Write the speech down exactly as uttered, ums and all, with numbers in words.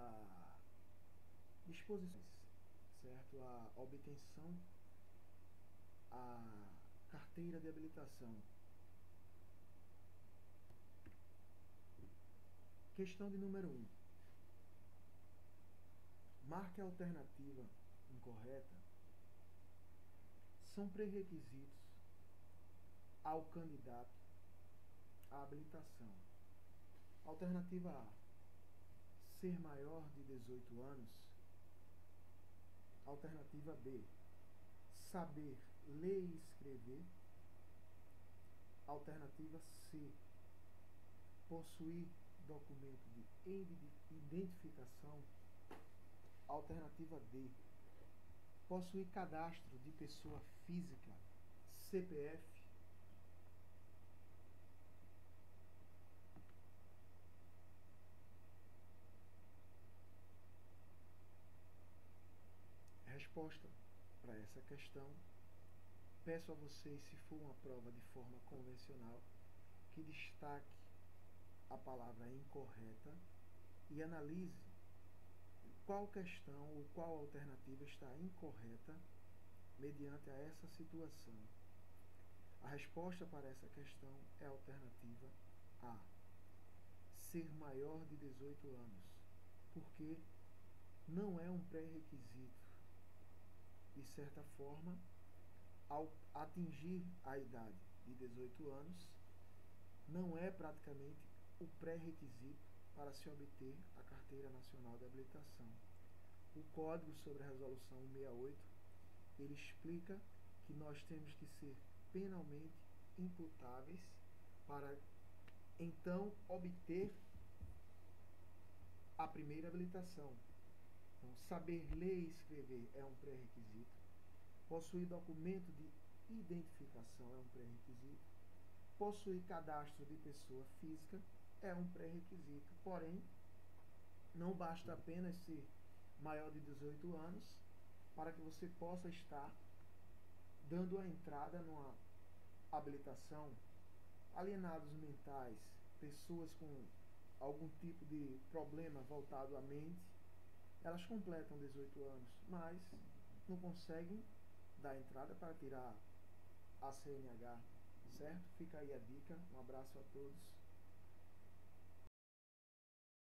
a disposições, certo? A obtenção, a carteira de habilitação. Questão de número um. Marque a alternativa incorreta. São pré-requisitos ao candidato à habilitação. Alternativa A. Ser maior de dezoito anos. Alternativa B. Saber ler e escrever. Alternativa C. Possuir documento de identificação. Alternativa D. Possuir cadastro de pessoa física, C P F. Resposta para essa questão. Peço a vocês, se for uma prova de forma convencional, que destaque a palavra incorreta e analise qual questão ou qual alternativa está incorreta mediante a essa situação. A resposta para essa questão é a alternativa A. Ser maior de dezoito anos, porque não é um pré-requisito. De certa forma, ao atingir a idade de dezoito anos, não é praticamente o pré-requisito para se obter a Carteira Nacional de Habilitação. O Código sobre a Resolução cento e sessenta e oito, ele explica que nós temos que ser penalmente imputáveis para então obter a primeira habilitação. Então, saber ler e escrever é um pré-requisito. Possuir documento de identificação é um pré-requisito. Possuir cadastro de pessoa física é um pré-requisito. Porém, não basta apenas ser maior de dezoito anos para que você possa estar dando a entrada numa habilitação. Alienados mentais, pessoas com algum tipo de problema voltado à mente, elas completam dezoito anos, mas não conseguem dar entrada para tirar a C N H, certo? Fica aí a dica. Um abraço a todos.